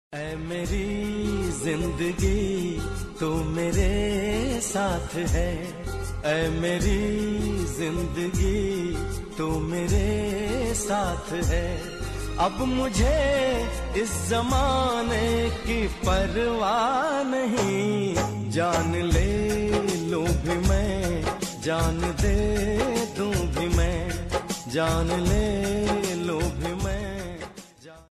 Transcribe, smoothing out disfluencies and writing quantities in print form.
ऐ मेरी जिंदगी तू मेरे साथ है, ऐ मेरी जिंदगी तू मेरे साथ है। अब मुझे इस जमाने की परवाह नहीं, जान ले लूं भी मैं, जान दे दूं भी मैं, जान ले